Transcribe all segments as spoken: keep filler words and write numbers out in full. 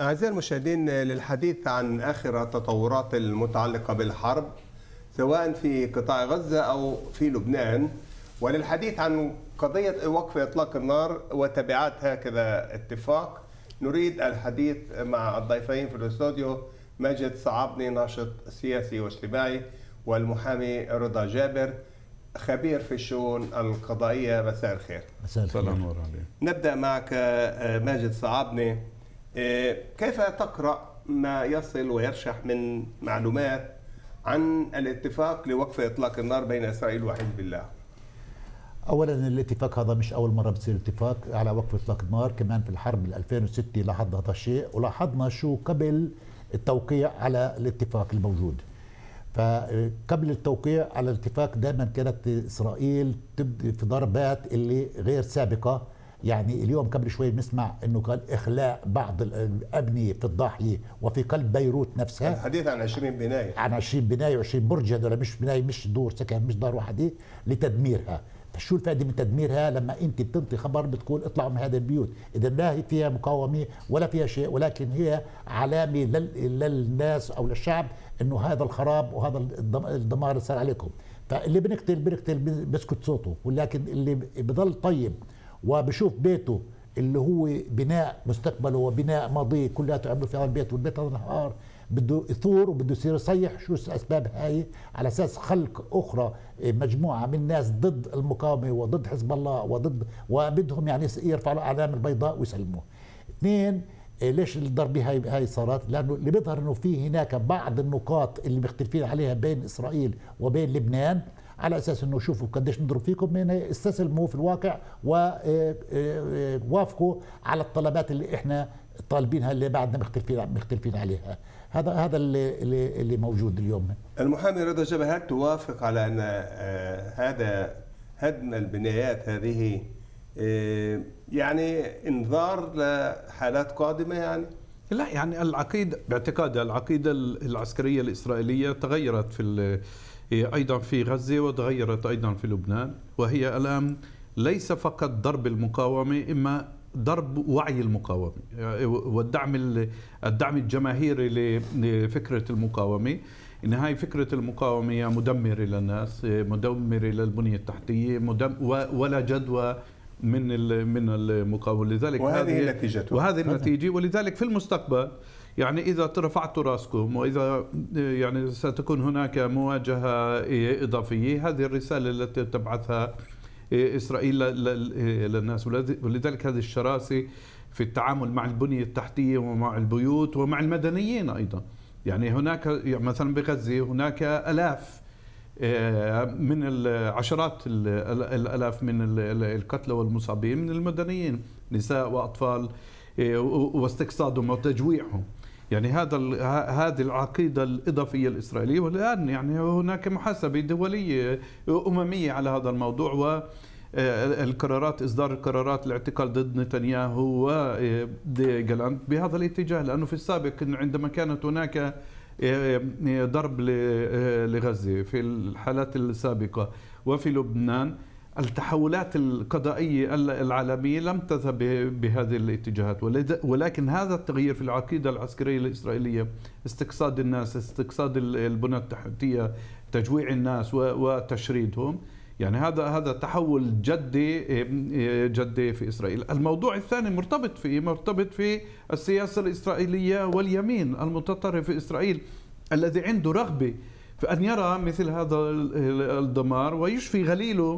أعزائي المشاهدين، للحديث عن آخر التطورات المتعلقة بالحرب سواء في قطاع غزة أو في لبنان، وللحديث عن قضية وقف إطلاق النار وتبعات هكذا اتفاق، نريد الحديث مع الضيفين في الاستوديو ماجد صعبني ناشط سياسي واجتماعي، والمحامي رضا جابر خبير في الشؤون القضائية. مساء الخير. مساء الخير. نبدأ معك ماجد صعبني، كيف تقرأ ما يصل ويرشح من معلومات عن الاتفاق لوقف إطلاق النار بين إسرائيل وحزب الله؟ اولا الاتفاق هذا مش اول مره بصير اتفاق على وقف اطلاق النار، كمان في الحرب ال ألفين وستة لاحظنا هذا الشيء، ولاحظنا شو قبل التوقيع على الاتفاق الموجود. فقبل التوقيع على الاتفاق دائما كانت اسرائيل تبدأ في ضربات اللي غير سابقه. يعني اليوم قبل شوي بنسمع انه قال اخلاء بعض الابنيه في الضاحيه وفي قلب بيروت نفسها. الحديث عن عشرين بنايه عن عشرين بنايه وعشرين برج، هذول مش بنايه، مش دور سكن، مش دار واحده، لتدميرها. فشو الفائده من تدميرها لما انت بتنطي خبر بتقول اطلعوا من هذه البيوت؟ اذا لا هي فيها مقاومه ولا فيها شيء، ولكن هي علامه للناس او للشعب انه هذا الخراب وهذا الدمار اللي صار عليكم. فاللي بنقتل بنقتل بسكت صوته، ولكن اللي بضل طيب وبشوف بيته اللي هو بناء مستقبله وبناء ماضيه كلياته عملوا في هذا البيت، والبيت هذا النهار بده يثور وبده يصير يصيح. شو الاسباب هاي؟ على اساس خلق اخرى مجموعه من الناس ضد المقاومه وضد حزب الله وضد وبدهم يعني يرفعوا الاعلام البيضاء ويسلموه. اثنين، ليش الضربه هاي هاي صارت؟ لانه اللي بيظهر انه في هناك بعض النقاط اللي مختلفين عليها بين اسرائيل وبين لبنان، على اساس انه شوفوا قديش نضرب فيكم، من استسلموا في الواقع ووافقوا على الطلبات اللي احنا طالبينها اللي بعدنا مختلفين مختلفين عليها. هذا هذا اللي اللي موجود اليوم. المحامي رضا جابر، هل توافق على ان هذا هدم البنايات هذه يعني انذار لحالات قادمه؟ يعني لا، يعني العقيده باعتقادي العقيده العسكريه الاسرائيليه تغيرت في أيضا في غزة وتغيرت أيضا في لبنان، وهي الآن ليس فقط ضرب المقاومة، إما ضرب وعي المقاومة والدعم الدعم الجماهيري لفكرة المقاومة. إن هاي فكرة المقاومة مدمرة للناس، مدمرة للبنية التحتية، ولا جدوى من من المقاومة. لذلك وهذه نتيجته وهذه النتيجة. ولذلك في المستقبل يعني إذا رفعتوا راسكم وإذا يعني ستكون هناك مواجهة إضافية، هذه الرسالة التي تبعثها إسرائيل للناس. ولذلك هذه الشراسة في التعامل مع البنية التحتية ومع البيوت ومع المدنيين أيضا. يعني هناك مثلا بغزة هناك ألاف من العشرات الألاف من القتلى والمصابين من المدنيين، نساء وأطفال، واستقصادهم وتجويعهم. يعني هذا هذه العقيدة الإضافية الإسرائيلية. والآن يعني هناك محاسبة دولية أممية على هذا الموضوع، والقرارات إصدار القرارات الاعتقال ضد نتنياهو وجالانت بهذا الاتجاه. لأنه في السابق عندما كانت هناك ضرب لغزة في الحالات السابقة وفي لبنان، التحولات القضائية العالمية لم تذهب بهذه الاتجاهات، ولكن هذا التغيير في العقيدة العسكرية الإسرائيلية، استقصاد الناس، استقصاد البنى التحتية، تجويع الناس وتشريدهم، يعني هذا هذا تحول جدي جدي في إسرائيل. الموضوع الثاني مرتبط فيه مرتبط في السياسة الإسرائيلية واليمين المتطرف في إسرائيل الذي عنده رغبة في أن يرى مثل هذا الدمار ويشفي غليله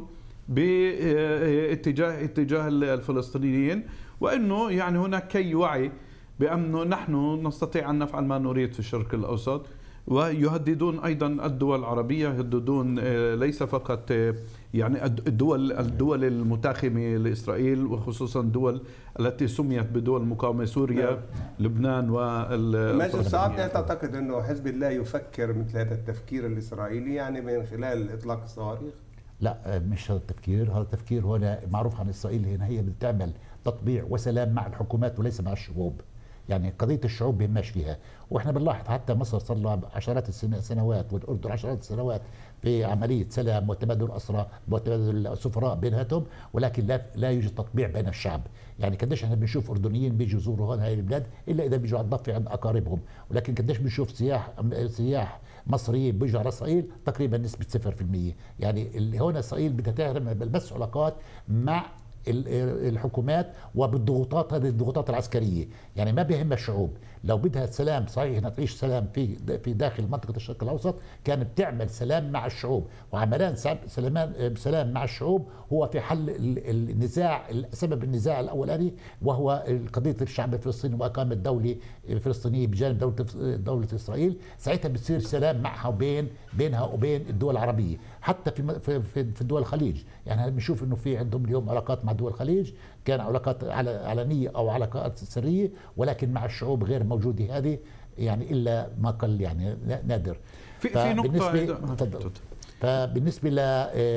باتجاه اتجاه الفلسطينيين، وانه يعني هناك كي وعي بانه نحن نستطيع ان نفعل ما نريد في الشرق الاوسط. ويهددون ايضا الدول العربيه، يهددون ليس فقط يعني الدول الدول المتاخمه لاسرائيل، وخصوصا الدول التي سميت بدول المقاومه، سوريا، لبنان وال. ماجد صعبني، تعتقد انه حزب الله يفكر مثل هذا التفكير الاسرائيلي يعني من خلال اطلاق الصواريخ؟ لا، مش هذا التفكير. هذا التفكير هنا معروف عن اسرائيل، هنا هي بتعمل تطبيع وسلام مع الحكومات وليس مع الشعوب. يعني قضيه الشعوب بهماش فيها. واحنا بنلاحظ حتى مصر صار لها عشرات السنوات والأردن عشرات السنوات في عمليه سلام وتبادل اسرى وتبادل السفراء بيناتهم، ولكن لا لا يوجد تطبيع بين الشعب. يعني قديش احنا بنشوف اردنيين بيجوا يزوروا هون هاي البلاد الا اذا بيجوا على الضفه عند اقاربهم، ولكن قديش بنشوف سياح سياح مصريين بيجوا على اسرائيل تقريبا نسبه صفر في المية. يعني اللي هون اسرائيل بدها تعمل بس علاقات مع الحكومات وبالضغوطات، هذه الضغوطات العسكريه، يعني ما بيهمها الشعوب. لو بدها سلام صحيح انها تعيش سلام في في داخل منطقه الشرق الاوسط، كانت بتعمل سلام مع الشعوب، وعملان سلام سلام مع الشعوب هو في حل النزاع، سبب النزاع الاولاني وهو قضيه الشعب الفلسطيني واقامه دوله فلسطينيه بجانب دوله دوله اسرائيل. ساعتها بتصير سلام معها وبين بينها وبين الدول العربيه، حتى في في في دول الخليج. يعني بنشوف انه في عندهم اليوم علاقات مع دول الخليج، كان علاقات علنيه او علاقات سريه، ولكن مع الشعوب غير موجوده هذه، يعني الا ما قل، يعني نادر. في في نقطه تفضل. فبالنسبه ل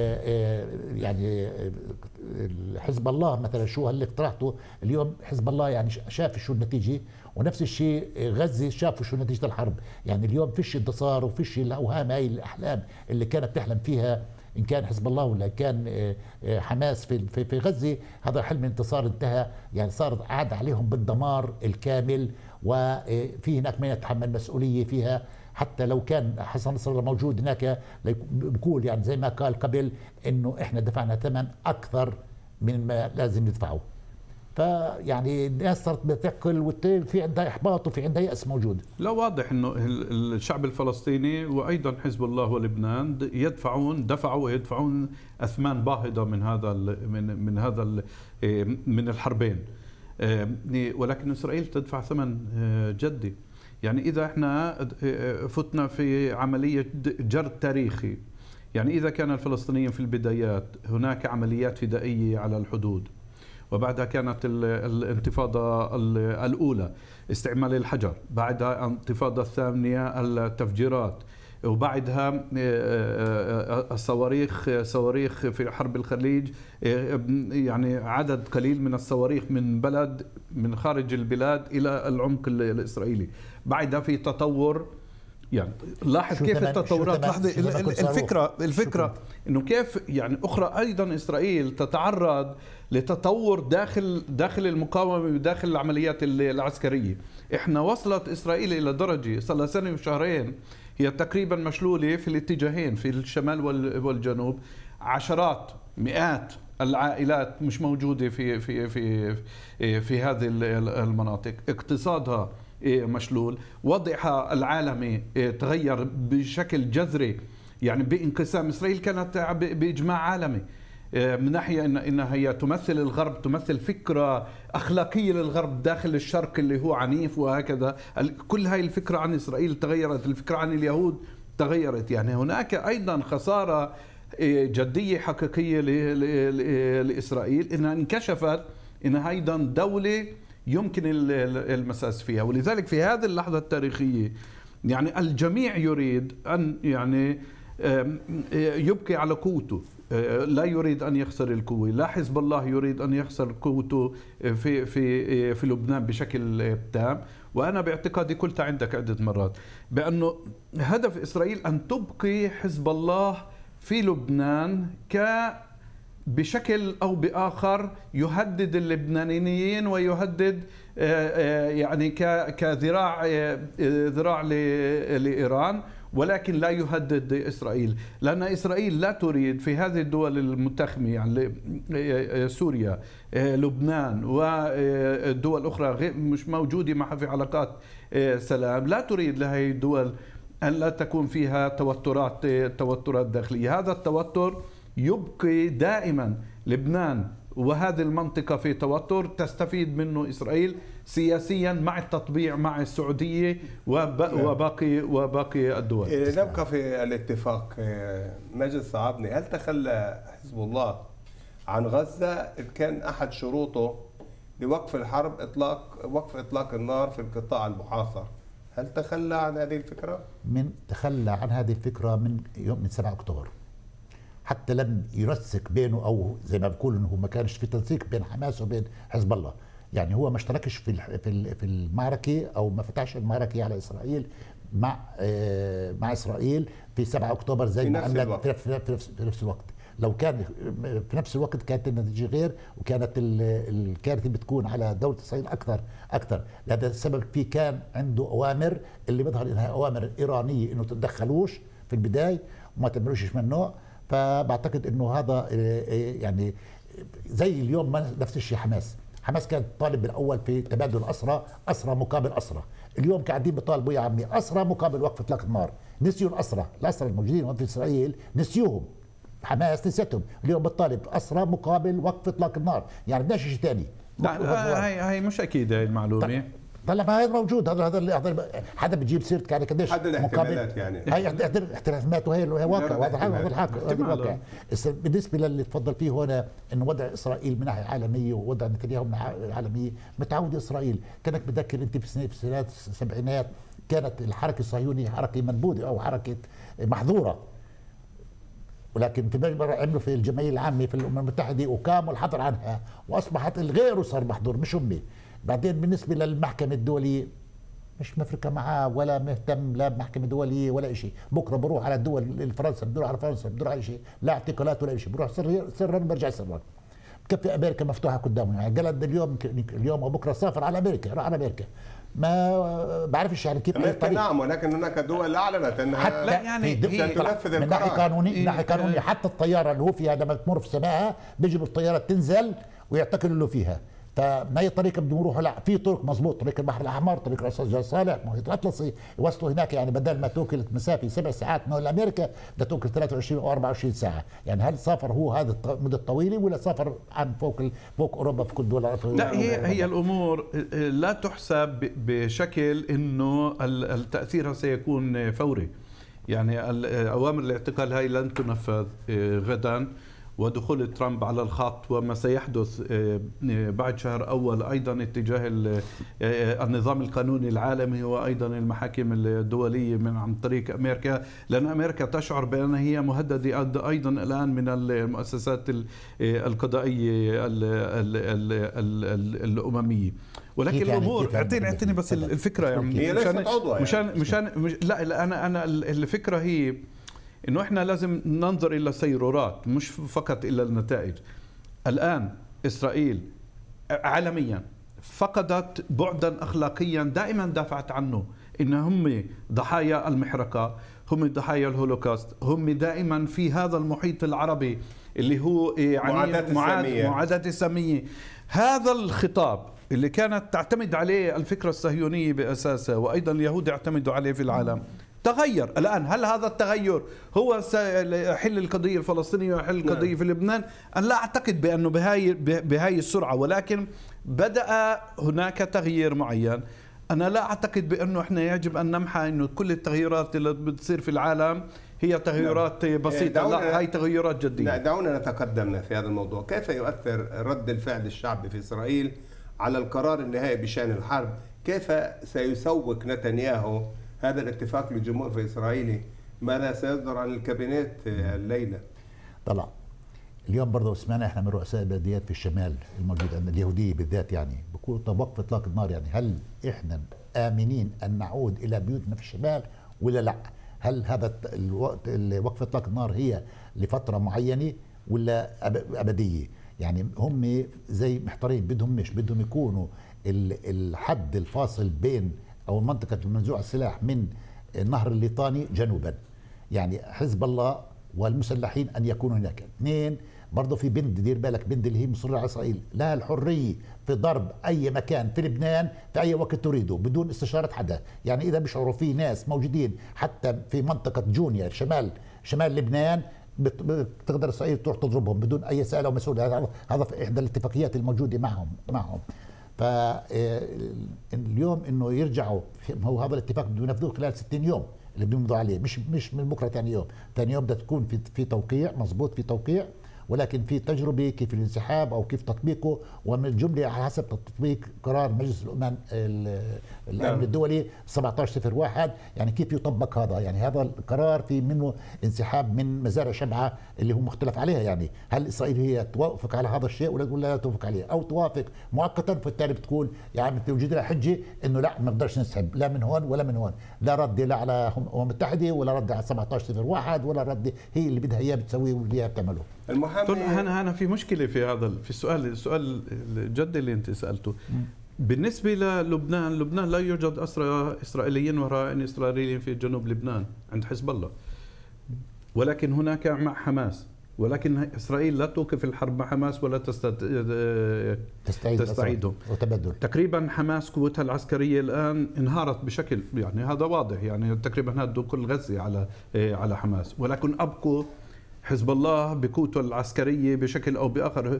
يعني حزب الله مثلا، شو هاللي اقترحته اليوم، حزب الله يعني شاف شو النتيجه، ونفس الشيء غزه شافوا شو نتيجه الحرب. يعني اليوم فيش انتصار وفيش الاوهام، هاي الاحلام اللي كانت تحلم فيها ان كان حزب الله ولا كان حماس في في غزه، هذا حلم انتصار انتهى. يعني صار عاد عليهم بالدمار الكامل، وفي هناك من يتحمل مسؤوليه فيها. حتى لو كان حسن نصر الله موجود هناك بقول يعني زي ما قال قبل انه احنا دفعنا ثمن اكثر من ما لازم ندفعه. فيعني الناس صارت بتعقل وفي عندها احباط وفي عندها يأس موجود. لا، واضح انه الشعب الفلسطيني وايضا حزب الله ولبنان يدفعون دفعوا ويدفعون اثمان باهظه من هذا من من هذا من الحربين، ولكن اسرائيل تدفع ثمن جدي. يعني اذا احنا فتنا في عمليه جرد تاريخي، يعني اذا كان الفلسطينيين في البدايات هناك عمليات فدائيه على الحدود، وبعدها كانت الانتفاضة الأولى استعمال الحجر، بعدها الانتفاضة الثانية التفجيرات، وبعدها الصواريخ صواريخ في حرب الخليج، يعني عدد قليل من الصواريخ من بلد من خارج البلاد إلى العمق الإسرائيلي. بعدها في تطور، يعني لاحظ كيف التطورات. لحظة، الفكرة الفكرة انه كيف يعني اخرى ايضا اسرائيل تتعرض لتطور داخل داخل المقاومة وداخل العمليات العسكرية. احنا وصلت اسرائيل الى درجة صار لها سنة وشهرين هي تقريبا مشلولة في الاتجاهين، في الشمال والجنوب، عشرات مئات العائلات مش موجودة في في في في هذه المناطق، اقتصادها مشلول، وضعها العالمي تغير بشكل جذري، يعني بانقسام. إسرائيل كانت بإجماع عالمي من ناحية إن إنها هي تمثل الغرب، تمثل فكرة أخلاقية للغرب داخل الشرق اللي هو عنيف وهكذا. كل هاي الفكرة عن إسرائيل تغيرت، الفكرة عن اليهود تغيرت. يعني هناك أيضا خسارة جدية حقيقية لإسرائيل، إنها انكشفت إنها أيضا دولة يمكن المساس فيها. ولذلك في هذه اللحظة التاريخية يعني الجميع يريد أن يعني يبقي على قوته، لا يريد أن يخسر القوة. لا حزب الله يريد أن يخسر قوته في في في لبنان بشكل تام. وأنا باعتقادي قلت عندك عدة مرات بأنه هدف إسرائيل أن تبقي حزب الله في لبنان ك بشكل أو بآخر يهدد اللبنانيين ويهدد يعني كذراع ذراع لإيران، ولكن لا يهدد إسرائيل، لأن إسرائيل لا تريد في هذه الدول المتخمة، يعني سوريا، لبنان والدول الأخرى مش موجودة معها في علاقات سلام، لا تريد لهذه الدول أن لا تكون فيها توترات توترات داخلية. هذا التوتر يبقي دائما لبنان وهذه المنطقة في توتر، تستفيد منه إسرائيل سياسيا مع التطبيع مع السعودية وباقي وباقي الدول. نبقى في الاتفاق. مجد صعبني، هل تخلى حزب الله عن غزة؟ كان أحد شروطه لوقف الحرب إطلاق وقف إطلاق النار في القطاع المحاصر، هل تخلى عن هذه الفكرة؟ من تخلى عن هذه الفكرة من يوم من سبعة أكتوبر، حتى لم ينسق بينه، او زي ما بقول انه ما كانش في تنسيق بين حماس وبين حزب الله. يعني هو ما اشتركش في في في المعركه او ما فتحش المعركه على اسرائيل مع مع اسرائيل في سبعة اكتوبر زي ما عملت في, في, في, في نفس الوقت. لو كان في نفس الوقت كانت النتيجه غير، وكانت الكارثه بتكون على دوله اسرائيل اكثر اكثر. لهذا السبب في كان عنده اوامر اللي بيظهر انها اوامر ايرانيه انه تتدخلوش في البدايه وما تعملوش منه. فبعتقد انه هذا يعني زي اليوم نفس الشيء حماس. حماس كانت طالب بالاول في تبادل اسرى، اسرى مقابل اسرى. اليوم قاعدين بيطالبوا يا عمي اسرى مقابل وقف اطلاق النار. نسيوا الاسرى، الاسرى الموجودين في اسرائيل نسيوهم، حماس نسيتهم. اليوم بتطالب اسرى مقابل وقف اطلاق النار، يعني بدناش شيء ثاني. لا هاي هي مش اكيد هاي المعلومه. طلع ما هذا موجود. هذا هذا حدا بتجيب سيره يعني قديش مقابل يعني هي احتمالات، وهي واقع. هذا الحق هذا الواقع. بالنسبه للي تفضل فيه هنا انه وضع اسرائيل من ناحيه عالميه ووضع نتنياهو من ناحيه عالميه متعوده. اسرائيل كانك بتذكر انت في سنه في السنوات السبعينات كانت الحركه الصهيونيه حركه منبوذه او حركه محظوره، ولكن في مرة عملوا في الجمعيه العامه في الامم المتحده وقاموا الحظر عنها واصبحت الغير صار محظور مش هم. بعدين بالنسبه للمحكمه الدوليه مش مفرقه معاه ولا مهتم لا بمحكمه دوليه ولا شيء. بكره بروح على الدول الفرنسا بدور على فرنسا بدور على شيء، لا اعتقالات ولا شيء، بروح سر سرا برجع سرا. بكفي امريكا مفتوحه قدامه. يعني قال اليوم اليوم وبكره سافر على امريكا، راح على امريكا. ما بعرفش يعني كيف امريكا نعم، ولكن هناك دول اعلنت انها حتى لا يعني تنفذ من ناحيه قانونيه من ناحيه قانونيه. حتى الطياره اللي هو فيها لما تمر في سماها بيجوا الطياره تنزل ويعتقلوا اللي فيها. فما هي طريقه بدهم يروحوا؟ لا في طرق مضبوط، طريق البحر الاحمر، طريق راس الجبل صالح، محيط الاطلسي، يوصلوا هناك. يعني بدل ما توكل مسافه سبع ساعات من امريكا بدها توكل ثلاثة وعشرين او أربعة وعشرين ساعه. يعني هل سافر هو هذا المده الطويله ولا سافر عن فوق فوق اوروبا في كل دول؟ لا هي هي الامور لا تحسب بشكل انه التاثير سيكون فوري. يعني اوامر الاعتقال هاي لن تنفذ غدا، ودخول ترامب على الخط وما سيحدث بعد شهر أول أيضا اتجاه النظام القانوني العالمي وأيضا المحاكم الدولية من عن طريق أمريكا، لأن أمريكا تشعر بأنها هي مهددة أيضا الآن من المؤسسات القضائية الأممية. ولكن الامور اعطيني اعطيني بس الفكره يعني مشان مشان مشان مش لا, لا انا انا الفكره هي انه احنا لازم ننظر الى السيرورات مش فقط الى النتائج. الان اسرائيل عالميا فقدت بعدا اخلاقيا دائما دافعت عنه، ان هم ضحايا المحرقه، هم ضحايا الهولوكوست، هم دائما في هذا المحيط العربي اللي هو يعني معاداة السامية. معاداة السامية. هذا الخطاب اللي كانت تعتمد عليه الفكرة الصهيونية بأساسها وأيضا اليهود يعتمدوا عليه في العالم تغير الآن. هل هذا التغير هو سيحل القضية الفلسطينية ويحل القضية في لبنان؟ أنا لا أعتقد بأنه بهاي بهاي السرعة، ولكن بدأ هناك تغيير معين. أنا لا أعتقد بأنه إحنا يجب أن نمحى أنه كل التغييرات اللي بتصير في العالم هي تغيرات بسيطة، لا هي تغيرات جدية. دعونا نتقدم في هذا الموضوع. كيف يؤثر رد الفعل الشعبي في إسرائيل على القرار النهائي بشأن الحرب؟ كيف سيسوق نتنياهو هذا الاتفاق للجمهور في إسرائيل؟ ماذا سيصدر عن الكابينت الليلة؟ طلع اليوم برضه سمعنا احنا من رؤساء البلديات في الشمال الموجود عندنا اليهودية بالذات، يعني بقولوا طب وقف اطلاق النار، يعني هل احنا آمنين أن نعود إلى بيوتنا في الشمال ولا لا؟ هل هذا الوقت وقف اطلاق النار هي لفترة معينة ولا أبدية؟ يعني هم زي محتارين، بدهم مش بدهم يكونوا الحد الفاصل بين او منطقه المنزوع السلاح من النهر الليطاني جنوبا، يعني حزب الله والمسلحين ان يكونوا هناك. اثنين برضه في بند، دير بالك، بند اللي هي مصره على اسرائيل لها الحريه في ضرب اي مكان في لبنان في اي وقت تريده بدون استشاره حدا. يعني اذا بيشعروا في ناس موجودين حتى في منطقه جونيا شمال شمال لبنان بتقدر اسرائيل تروح تضربهم بدون اي سائل او مسؤول. هذا هذا في احدى الاتفاقيات الموجوده معهم معهم فاليوم انه يرجعوا، هو هذا الاتفاق بده ينفذوه خلال ستين يوم اللي بده يمضوا عليه، مش مش من بكره ثاني يوم. ثاني يوم بدها تكون في في توقيع مضبوط، في توقيع ولكن في تجربه كيف الانسحاب او كيف تطبيقه، ومن الجمله على حسب تطبيق قرار مجلس الامم الامن الدولي سبعة عشر صفر واحد، يعني كيف يطبق هذا. يعني هذا القرار في منه انسحاب من مزارع شبعه اللي هو مختلف عليها. يعني هل اسرائيل هي توافق على هذا الشيء ولا تقول لا توافق عليه، او توافق مؤقتا فبالتالي بتقول يعني بتوجد لها حجه انه لا ما نقدرش نسحب لا من هون ولا من هون، لا رد لا على الامم المتحده ولا رد على سبعة عشر صفر واحد ولا رد هي اللي بدها اياه بتسويه واللي اياه بتعمله. المحامي طيب انا انا في مشكله في هذا في السؤال السؤال الجد اللي انت سالته. بالنسبه للبنان، لبنان لا يوجد اسرى اسرائيليين ورهائن اسرائيليين في جنوب لبنان عند حزب الله، ولكن هناك مع حماس، ولكن اسرائيل لا توقف الحرب مع حماس ولا تستعيد تستعيدهم وتبدل. تقريبا حماس قوتها العسكريه الان انهارت بشكل يعني هذا واضح، يعني تقريبا هدوا كل غزه على على حماس، ولكن ابقوا حزب الله بقوته العسكريه بشكل او باخر.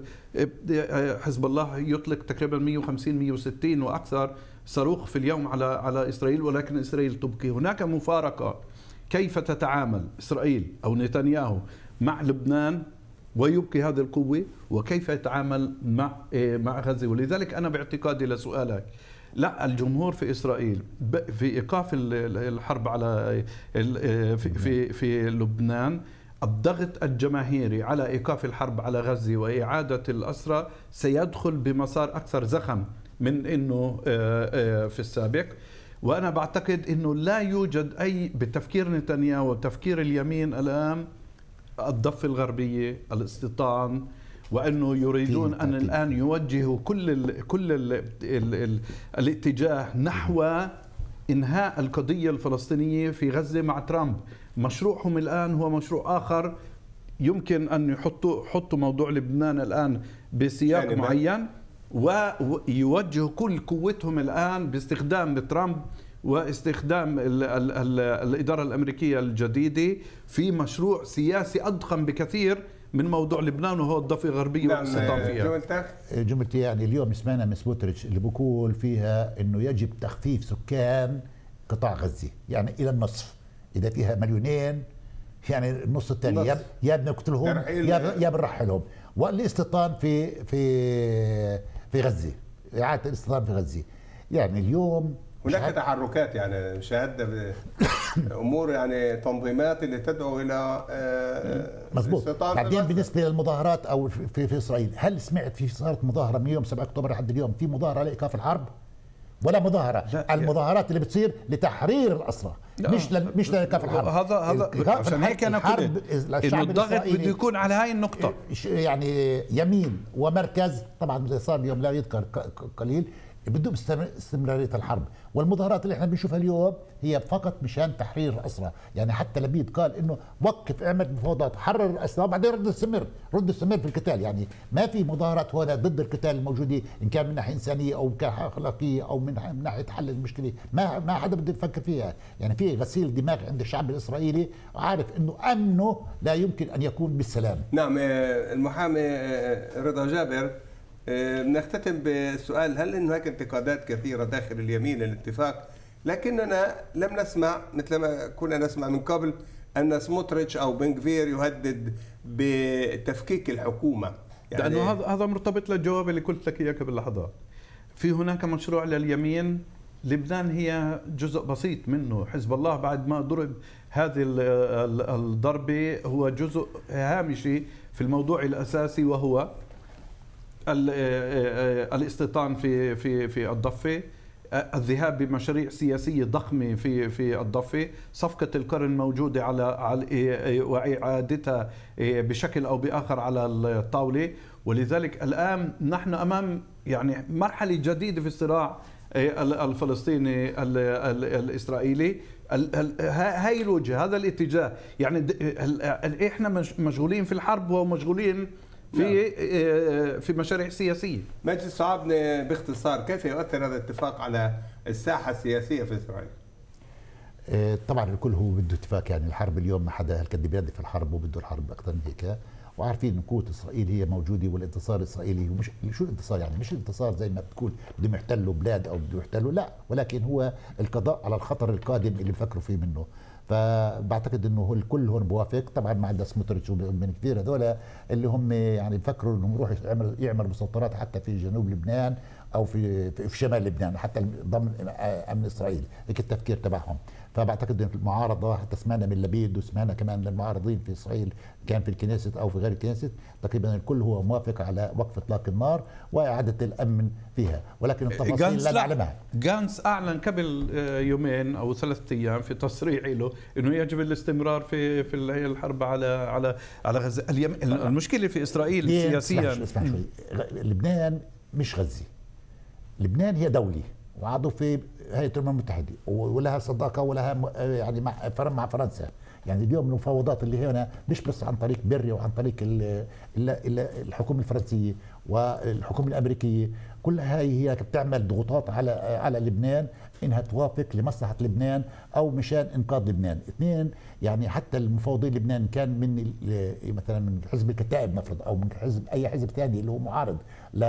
حزب الله يطلق تقريبا مئة وخمسين مئة وستين واكثر صاروخ في اليوم على على اسرائيل، ولكن اسرائيل تبقي. هناك مفارقه كيف تتعامل اسرائيل او نتنياهو مع لبنان ويبقي هذه القوه، وكيف يتعامل مع مع غزه. ولذلك انا باعتقادي لسؤالك، لا، الجمهور في اسرائيل في ايقاف الحرب على في في, في لبنان، الضغط الجماهيري على ايقاف الحرب على غزه واعاده الاسرى سيدخل بمسار اكثر زخم من انه في السابق. وانا بعتقد انه لا يوجد اي بتفكير نتنياهو وتفكير اليمين الان الضفه الغربيه الاستيطان، وانه يريدون ان الان يوجهوا كل ال كل ال ال ال الاتجاه نحو انهاء القضيه الفلسطينيه في غزه مع ترامب. مشروعهم الان هو مشروع اخر، يمكن ان يحطوا حطوا موضوع لبنان الان بسياق يعني معين ويوجهوا كل قوتهم الان باستخدام ترامب واستخدام ال ال ال الاداره الامريكيه الجديده في مشروع سياسي اضخم بكثير من موضوع لبنان، وهو الضفه الغربيه والاستيطان فيها. جملتك جملتي يعني اليوم سمعنا من سموتريتش اللي بقول فيها انه يجب تخفيف سكان قطاع غزه يعني الى النصف، اذا فيها مليونين يعني النص الثاني يا يا بنقتلهم يا يا بنرحلهم، والاستيطان في في في غزه، اعاده الاستيطان في غزه. يعني اليوم هناك تحركات، يعني شاهدنا امور يعني تنظيمات اللي تدعو الى مظبوط. بعدين بالنسبه للمظاهرات او في في اسرائيل، هل سمعت في صارت مظاهره من يوم سبعة اكتوبر لحد اليوم في مظاهره لايقاف الحرب؟ ولا مظاهره. لا. المظاهرات اللي بتصير لتحرير الاسرى مش ل... مش لايقاف الحرب. هذا هذا عشان هيك انا قلت انه الضغط بده يكون على هاي النقطه، يعني يمين ومركز طبعا اللي صار اليوم لا يذكر قليل بدهم استمرارية الحرب. والمظاهرات اللي احنا بنشوفها اليوم هي فقط مشان تحرير الأسرى. يعني حتى لبيد قال انه وقف اعمل مفاوضات حرر الأسرى وبعدين رد استمر رد استمر في القتال. يعني ما في مظاهرات هنا ضد القتال الموجودة ان كان من ناحية إنسانية او من ناحية أخلاقية او من ناحية حل المشكلة، ما ما حدا بده يفكر فيها. يعني في غسيل دماغ عند الشعب الإسرائيلي وعارف انه امنه لا يمكن ان يكون بالسلام. نعم. المحامي رضا جابر، بنختتم بسؤال: هل هناك انتقادات كثيرة داخل اليمين للاتفاق، لكننا لم نسمع مثل ما كنا نسمع من قبل أن سموتريتش أو بن غفير يهدد بتفكيك الحكومة؟ يعني لأنه هذا هذا مرتبط للجواب اللي قلت لك إياه قبل لحظات. في هناك مشروع لليمين، لبنان هي جزء بسيط منه. حزب الله بعد ما ضرب هذه الضربة هو جزء هامشي في الموضوع الأساسي، وهو الاستيطان في في في الضفه، الذهاب بمشاريع سياسيه ضخمه في في الضفه، صفقه القرن موجوده على على واعادتها بشكل او باخر على الطاوله. ولذلك الان نحن امام يعني مرحله جديده في الصراع الفلسطيني الاسرائيلي. هاي الوجهه، هذا الاتجاه، يعني احنا مشغولين في الحرب ومشغولين في في مشاريع سياسيه. مجلس الشعب باختصار، كيف يؤثر هذا الاتفاق على الساحه السياسيه في اسرائيل؟ طبعا الكل هو بده اتفاق. يعني الحرب اليوم ما حدا هالقد بيدي في الحرب وبده الحرب اكثر من هيك، وعارفين ان قوه اسرائيل هي موجوده والانتصار الاسرائيلي. ومش شو الانتصار، يعني مش الانتصار زي ما بتقول بدهم يحتلوا بلاد او بدهم يحتلوا، لا، ولكن هو القضاء على الخطر القادم اللي بفكروا فيه منه. فبعتقد انه الكل هون بوافق، طبعا ما عدا سموتريتش ومن كثير هذول اللي هم يعني بفكروا انهم يروحوا يعمل يعمل مسطرات حتى في جنوب لبنان او في في شمال لبنان حتى ضمن امن اسرائيل، هيك التفكير تبعهم. فبعتقد ان المعارضه حتى سمعنا من لبيد وسمعنا كمان من المعارضين في اسرائيل كان في الكنيست او في غير الكنيست، تقريبا الكل هو موافق على وقف اطلاق النار واعاده الامن فيها، ولكن التفاصيل لا نعلمها. جانس اعلن قبل يومين او ثلاثة ايام في تصريح له انه يجب الاستمرار في في الحرب على على على غزه. المشكله في اسرائيل سياسيا، اسمح شوي، لبنان مش غزه، لبنان هي دوله وعضو في هيئه الامم المتحده ولها صداقه ولها يعني مع مع فرنسا. يعني اليوم المفاوضات اللي هنا مش بس عن طريق بري وعن طريق الحكومه الفرنسيه والحكومه الامريكيه، كلها هي بتعمل ضغوطات على على لبنان انها توافق لمصلحه لبنان او مشان انقاذ لبنان. اثنين، يعني حتى المفاوضين لبنان كان من مثلا من حزب الكتائب نفرض او من حزب اي حزب ثاني اللي هو معارض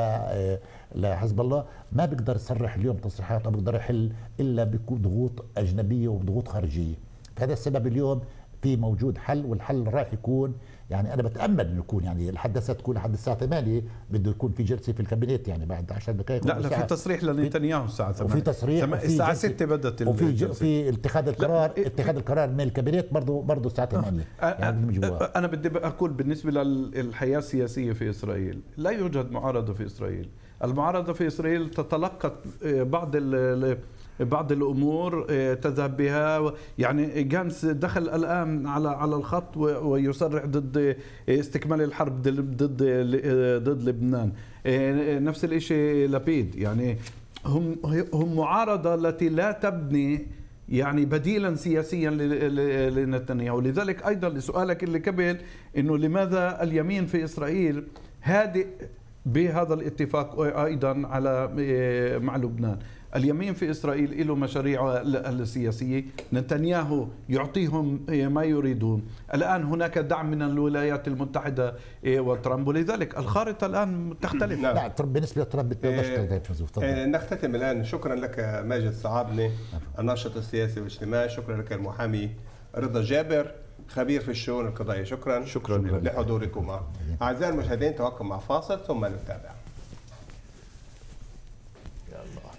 لحزب الله، ما بيقدر يصرح اليوم تصريحات او بيقدر يحل الا بيكون ضغوط اجنبيه وضغوط خارجيه. فهذا السبب اليوم في موجود حل، والحل راح يكون يعني انا بتامل انه يكون يعني الحدثه تكون لحد الساعه ثمانية بده يكون في جلسه في الكابينت يعني بعد عشر دقائق. لا لا في تصريح لنتنياهو الساعه ثمانية وفي تصريح الساعه ستة بدت وفي في اتخاذ القرار اتخاذ القرار من الكابينت برضه برضه الساعه ثمانية. يعني انا بدي اقول بالنسبه للحياه السياسيه في اسرائيل لا يوجد معارضه في اسرائيل. المعارضه في اسرائيل تتلقى بعض ال بعض الامور تذهب بها. يعني جانس دخل الان على على الخط ويصرح ضد استكمال الحرب ضد ضد لبنان. نفس الشيء لبيد. يعني هم هم معارضه التي لا تبني يعني بديلا سياسيا لنتنياهو. لذلك ايضا لسؤالك اللي قبل انه لماذا اليمين في اسرائيل هادئ بهذا الاتفاق ايضا على مع لبنان. اليمين في إسرائيل له مشاريع السياسية، نتنياهو يعطيهم ما يريدون. الآن هناك دعم من الولايات المتحدة وترامب، ولذلك الخارطة الآن تختلف. نعم. لا بالنسبة لترامب إيه نختتم الآن. شكرا لك ماجد صعابني الناشط السياسي والاجتماعي. شكرا لك المحامي رضا جابر خبير في الشؤون القضائية. شكرا شكرا لحضوركم معنا. أعزائي المشاهدين توقف مع فاصل ثم نتابع. يلا.